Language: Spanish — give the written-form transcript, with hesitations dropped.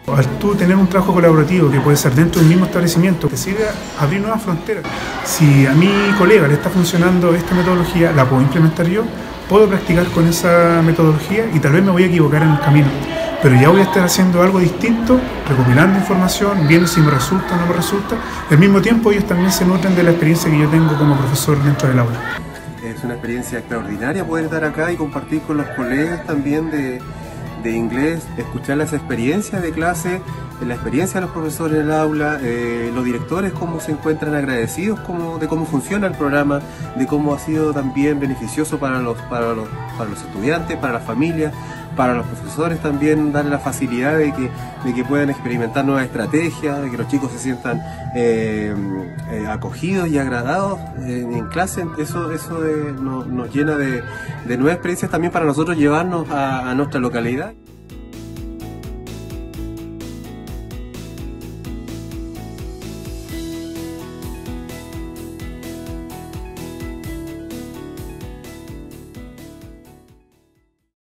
Al tú tener un trabajo colaborativo que puede ser dentro del mismo establecimiento, te sirve a abrir nuevas fronteras. Si a mi colega le está funcionando esta metodología, la puedo implementar yo, puedo practicar con esa metodología y tal vez me voy a equivocar en el camino. Pero ya voy a estar haciendo algo distinto, recopilando información, viendo si me resulta o no me resulta. Al mismo tiempo ellos también se nutren de la experiencia que yo tengo como profesor dentro del aula. Es una experiencia extraordinaria poder estar acá y compartir con los colegas también de inglés, escuchar las experiencias de clase, la experiencia de los profesores en el aula, los directores cómo se encuentran agradecidos de cómo funciona el programa, de cómo ha sido también beneficioso para los estudiantes, para las familias, para los profesores también, darle la facilidad de que puedan experimentar nuevas estrategias, de que los chicos se sientan acogidos y agradados en clase. Eso nos llena de nuevas experiencias también para nosotros llevarnos a nuestra localidad.